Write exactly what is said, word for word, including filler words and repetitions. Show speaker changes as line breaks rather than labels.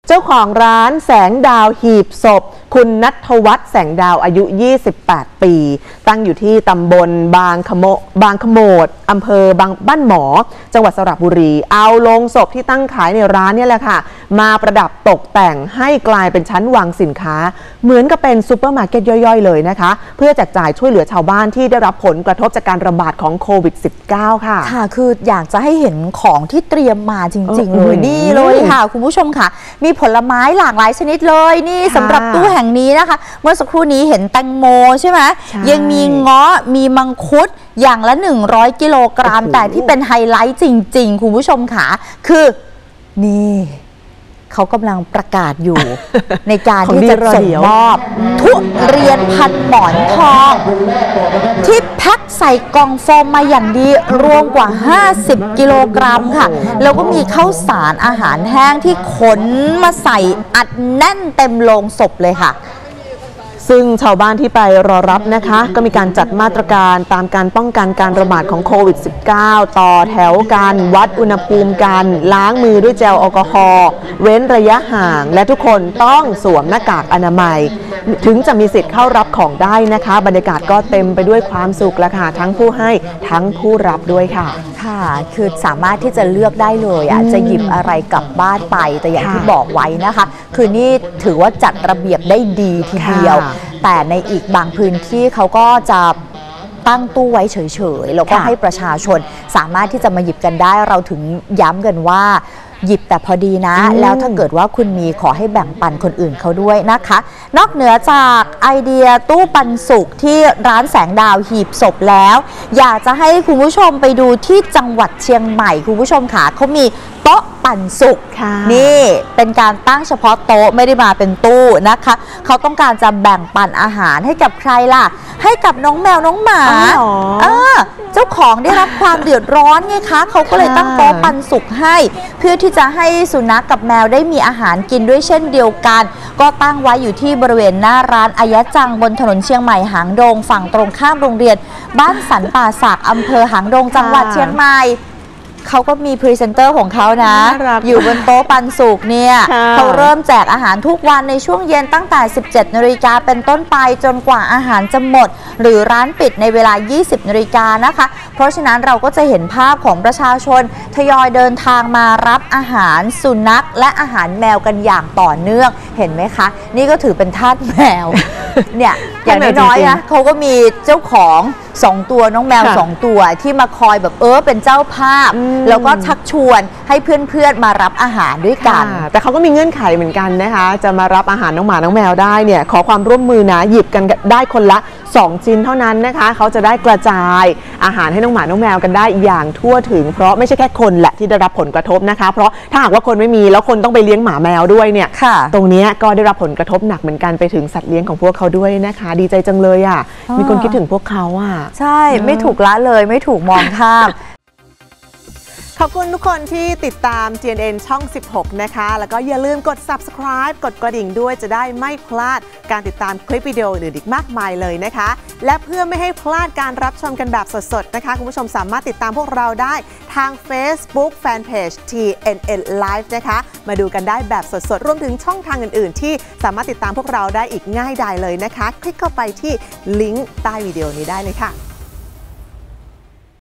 เจ้าของร้านแสงดาวหีบศพคุณณัฐวัฒน์แสงดาวอายุยี่สิบแปดปีตั้งอยู่ที่ตำบลบางขโมบางขโมดอำเภอบางบ้านหมอจังหวัดสระบุรีเอาโลงศพที่ตั้งขายในร้านนี่แหละค่ะมาประดับตกแต่งให้กลายเป็นชั้นวางสินค้าเหมือนกับเป็นซูเปอร์มาร์เก็ตย่อยๆเลยนะคะเพื่อแจกจ่ายช่วยเหลือชาวบ้านที่ได้รับผลกระทบจากการระบาดของโควิด สิบเก้า ค่ะ
ค่ะคืออยากจะให้เห็นของที่เตรียมมาจริงๆเลยนี่เลยค่ะคุณผู้ชมค่ะมีผลไม้หลากหลายชนิดเลยนี่สำหรับตู้แห่งนี้นะคะเมื่อสักครู่นี้เห็นแตงโมใช่ไหมยังมีเงาะมีมังคุดอย่างละหนึ่งร้อยกิโลกรัมแต่ที่เป็นไฮไลท์จริงๆคุณผู้ชมค่ะคือนี่เขากำลังประกาศอยู่ ในการที่จะส่งมอบทุเรียนพันหมอนทองที่แพ็คใส่กล่องโฟมมาอย่างดีรวมกว่าห้าสิบกิโลกรัมค่ะแล้วก็มีข้าวสารอาหารแห้งที่ขนมาใส่อัดแน่นเต็มโลงศพเลยค่ะ
ซึ่งชาวบ้านที่ไปรอรับนะคะก็มีการจัดมาตรการตามการป้องกันการระบาดของโควิด สิบเก้า ต่อแถวกันวัดอุณหภูมิกันล้างมือด้วยเจลแอลกอฮอล์เว้นระยะห่างและทุกคนต้องสวมหน้ากากอนามัยถึงจะมีสิทธิ์เข้ารับของได้นะคะบรรยากาศก็เต็มไปด้วยความสุขและค่ะทั้งผู้ให้ทั้งผู้รับด้วยค่ะ
ค่ะคือสามารถที่จะเลือกได้เลยอ่ะจะหยิบอะไรกลับบ้านไปแต่อย่างที่บอกไว้นะคะคือนี่ถือว่าจัดระเบียบได้ดีทีเดียวแต่ในอีกบางพื้นที่เขาก็จะตั้งตู้ไว้เฉยๆแล้วก็ให้ประชาชนสามารถที่จะมาหยิบกันได้เราถึงย้ำกันว่าหยิบแต่พอดีนะแล้วถ้าเกิดว่าคุณมีขอให้แบ่งปันคนอื่นเขาด้วยนะคะนอกเหนือจากไอเดียตู้ปันสุขที่ร้านแสงดาวหีบศพแล้วอยากจะให้คุณผู้ชมไปดูที่จังหวัดเชียงใหม่คุณผู้ชมค่ะเขามีโต๊ะปันสุขนี่เป็นการตั้งเฉพาะโต๊ะไม่ได้มาเป็นตู้นะคะเขาต้องการจะแบ่งปันอาหารให้กับใครล่ะให้กับน้องแมวน้องหมาเออเจ้าของได้รับความเดือดร้อนไงคะเขาก็เลยตั้งโต๊ะปันสุขให้เพื่อที่จะให้สุนัขกับแมวได้มีอาหารกินด้วยเช่นเดียวกันก็ตั้งไว้อยู่ที่บริเวณหน้าร้านอายะจังบนถนนเชียงใหม่หางดงฝั่งตรงข้ามโรงเรียนบ้านสันป่าสักอำเภอหางดงจังหวัดเชียงใหม่เขาก็มีพรีเซนเตอร์ของเขานะอยู่บนโต๊ะปันสุกเนี่ยเขาเริ่มแจกอาหารทุกวันในช่วงเย็นตั้งแต่ สิบเจ็ดนาฬิกาเป็นต้นไปจนกว่าอาหารจะหมดหรือร้านปิดในเวลา ยี่สิบนาฬิกานะคะเพราะฉะนั้นเราก็จะเห็นภาพของประชาชนทยอยเดินทางมารับอาหารสุนัขและอาหารแมวกันอย่างต่อเนื่องเห็นไหมคะนี่ก็ถือเป็นทาสแมวเนี่ยอย่างน้อยๆนะเขาก็มีเจ้าของสองตัวน้องแมวสองตัวที่มาคอยแบบเออเป็นเจ้าภาพแล้วก็ชักชวนให้เพื่อนๆมารับอาหารด้วยกัน
แต่เขาก็มีเงื่อนไขเหมือนกันนะคะจะมารับอาหารน้องหมาน้องแมวได้เนี่ยขอความร่วมมือนะหยิบกันได้คนละสองชิ้นเท่านั้นนะคะเขาจะได้กระจายอาหารให้น้องหมาน้องแมวกันได้อย่างทั่วถึงเพราะไม่ใช่แค่คนแหละที่ได้รับผลกระทบนะคะเพราะถ้าหากว่าคนไม่มีแล้วคนต้องไปเลี้ยงหมาแมวด้วยเนี่ยตรงนี้ก็ได้รับผลกระทบหนักเหมือนกันไปถึงสัตว์เลี้ยงของพวกเขาด้วยนะคะดีใจจังเลยอ่ะมีคนคิดถึงพวกเขาอ่ะ
ใช่ไม่ถูกละเลยไม่ถูกมองข้าม
ขอบคุณทุกคนที่ติดตาม จี เอ็น เอ็น ช่อง สิบหก นะคะแล้วก็อย่าลืมกด ซับสไครบ์ กดกระดิ่งด้วยจะได้ไม่พลาดการติดตามคลิปวิดีโออื่นอีกมากมายเลยนะคะและเพื่อไม่ให้พลาดการรับชมกันแบบสดๆนะคะคุณผู้ชมสามารถติดตามพวกเราได้ทาง Facebook Fanpage ที เอ็น เอ็น ไลฟ์ นะคะมาดูกันได้แบบสดๆรวมถึงช่องทางอื่นๆที่สามารถติดตามพวกเราได้อีกง่ายดายเลยนะคะคลิกเข้าไปที่ลิงก์ใต้วิดีโอนี้ได้เลยค่ะ